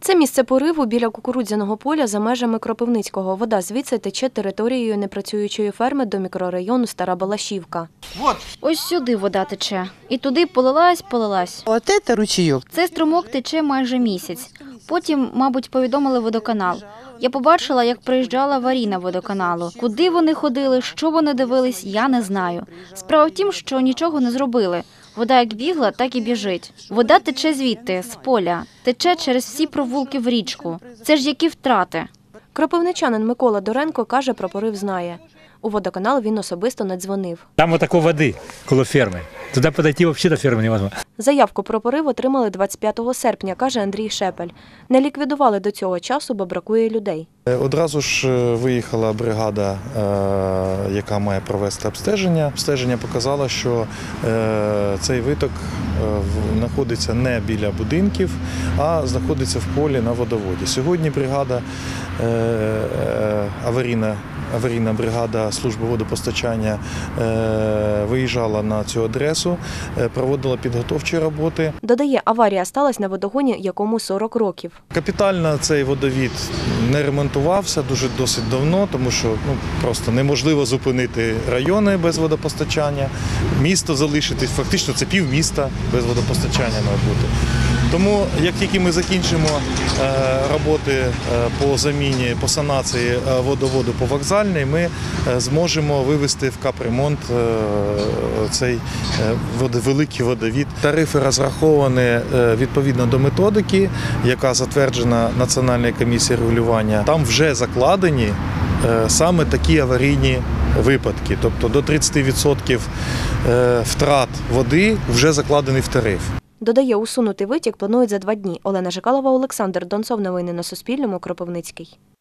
Це місце пориву біля кукурудзяного поля за межами Кропивницького. Вода звідси тече територією непрацюючої ферми до мікрорайону Стара Балашівка. Ось сюди вода тече. І туди полилась. От це ручійок. Цей струмок тече майже місяць. Потім, мабуть, повідомили водоканал. Я побачила, як приїжджала аварійна водоканалу. Куди вони ходили, що вони дивились, я не знаю. Справа в тім, що нічого не зробили. Вода як бігла, так і біжить. Вода тече звідти, з поля. Тече через всі провулки в річку. Це ж які втрати. Кропивничанин Микола Доренко каже, про порив знає. У водоканал він особисто не дзвонив. Там отако води коло ферми. Туди підійти взагалі до ферми невозможно. Заявку про порив отримали 25 серпня, каже Андрій Шепель. Не ліквідували до цього часу, бо бракує людей. Одразу ж виїхала бригада, яка має провести обстеження. Обстеження показало, що цей виток знаходиться не біля будинків, а знаходиться в полі на водоводі. Сьогодні бригада, аварійна бригада служби водопостачання виїжджала на цю адресу, проводила підготовчі роботи. Додає, аварія сталася на водогоні, якому 40 років. Капітально цей водовід не ремонтувався досить давно, тому що просто неможливо зупинити райони без водопостачання, місто залишитись, фактично це півміста без водопостачання має бути. Тому як тільки ми закінчимо роботи по заміні, по санації водоводу по вокзальній, ми зможемо вивести в капремонт цей великий водовід. Тарифи розраховані відповідно до методики, яка затверджена Національною комісією регулювання. Там вже закладені саме такі аварійні випадки, тобто до 30% втрат води вже закладені в тариф. Додає, усунути витік планують за 2 дні. Олена Жикалова, Олександр Донцов. Новини на Суспільному. Кропивницький.